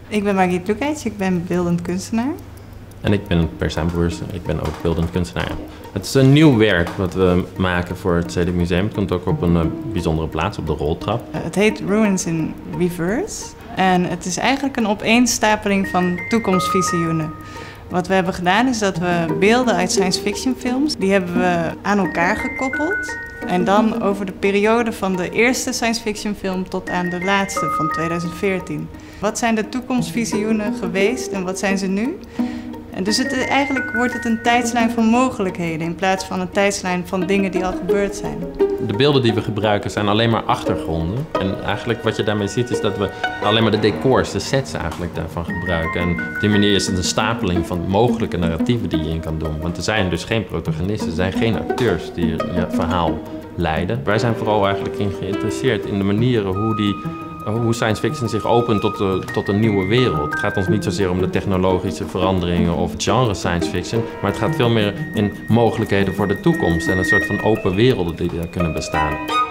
Ik ben Margriet Lukacs, ik ben beeldend kunstenaar. En ik ben Per Sambroers, ik ben ook beeldend kunstenaar. Het is een nieuw werk wat we maken voor het Stedelijk Museum. Het komt ook op een bijzondere plaats, op de roltrap. Het heet Ruins in Reverse. En het is eigenlijk een opeenstapeling van toekomstvisioenen. Wat we hebben gedaan is dat we beelden uit science fiction films, die hebben we aan elkaar gekoppeld. En dan over de periode van de eerste science fiction film tot aan de laatste van 2014. Wat zijn de toekomstvisioenen geweest en wat zijn ze nu? En dus eigenlijk wordt het een tijdslijn van mogelijkheden in plaats van een tijdslijn van dingen die al gebeurd zijn. De beelden die we gebruiken zijn alleen maar achtergronden. En eigenlijk wat je daarmee ziet is dat we alleen maar de decors, de sets eigenlijk daarvan gebruiken. En op die manier is het een stapeling van mogelijke narratieven die je in kan doen. Want er zijn dus geen protagonisten, er zijn geen acteurs die je verhaal leiden. Wij zijn vooral eigenlijk geïnteresseerd in de manieren hoe science fiction zich opent tot een nieuwe wereld. Het gaat ons niet zozeer om de technologische veranderingen of het genre science fiction, maar het gaat veel meer in mogelijkheden voor de toekomst en een soort van open werelden die er kunnen bestaan.